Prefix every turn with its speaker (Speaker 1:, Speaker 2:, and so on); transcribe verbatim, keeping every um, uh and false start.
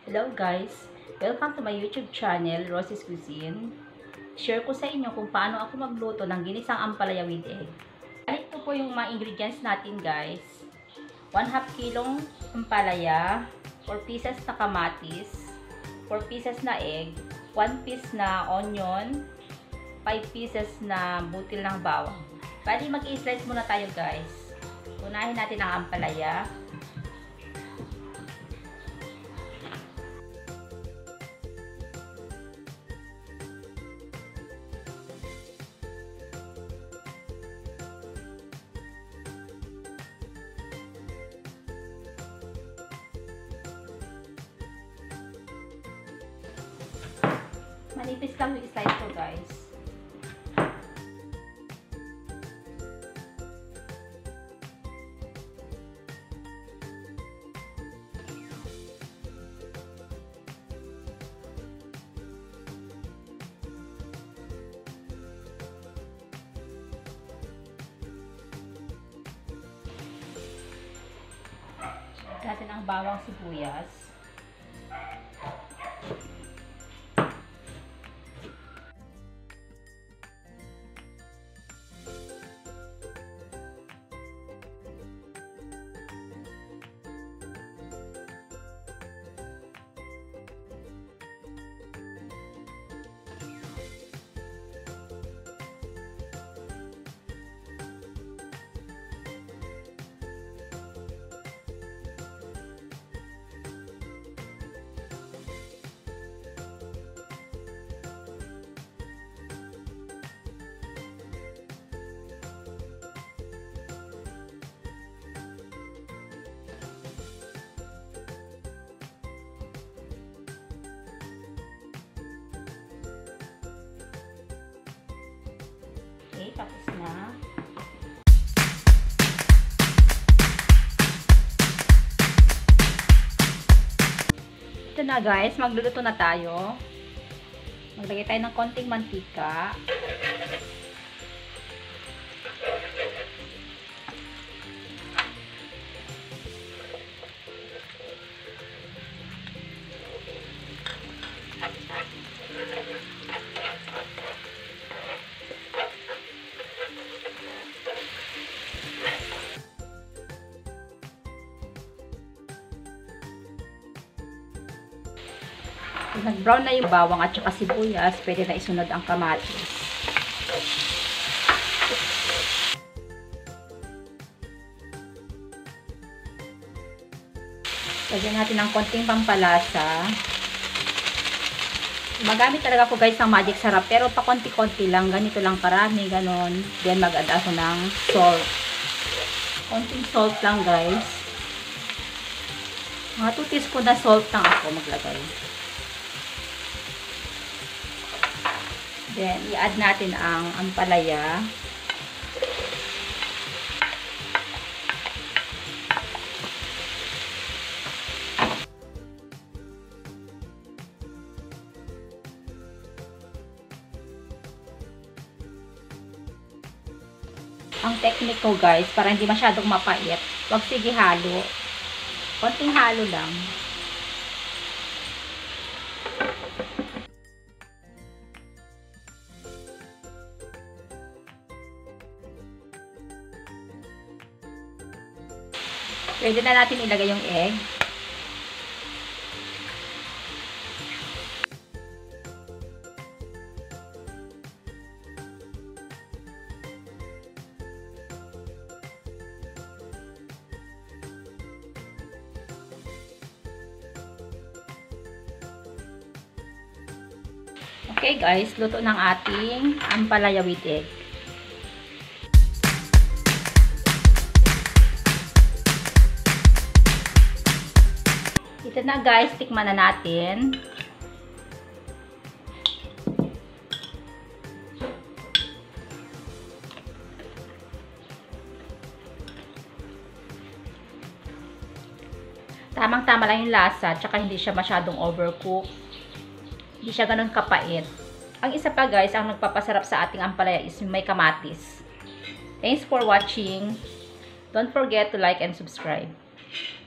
Speaker 1: Hello guys! Welcome to my YouTube channel, Rosie's Cuisine. Share ko sa inyo kung paano ako magluto ng ginisang ampalaya with egg. Ito po yung mga ingredients natin guys. one half kilong ampalaya, four pieces na kamatis, four pieces na egg, one piece na onion, five pieces na butil ng bawang. Bali mag-i-slice muna tayo guys. Unahin natin ang ampalaya. Manipis lang yung slice ko guys. Natin ang bawang sibuyas. Okay, tapos na. Ito na guys, magluluto na tayo. Maglagay tayo ng konting mantika. Pag nag-brown na yung bawang at saka sibuyas, pwede na isunod ang kamatis. Lagyan natin ng konting pampalasa. Magamit talaga ako guys ng magic sarap, pero pa konti-konti lang, ganito lang karami, ganon. Then mag-add ako ng salt. Konting salt lang guys. Mga two teaspoon na salt lang ako maglagay. Then, i-add natin ang ampalaya. Ang technique ko guys, para hindi masyadong mapait, huwag sige halo. Konting halo lang. Pwede na natin ilagay yung egg. Okay guys, luto ng ating ampalaya with egg. Ito na guys, tikman na natin. Tamang-tama lang yung lasa, tsaka hindi siya masyadong overcook. Hindi siya ganun kapait. Ang isa pa guys, ang nagpapasarap sa ating ampalaya is may kamatis. Thanks for watching. Don't forget to like and subscribe.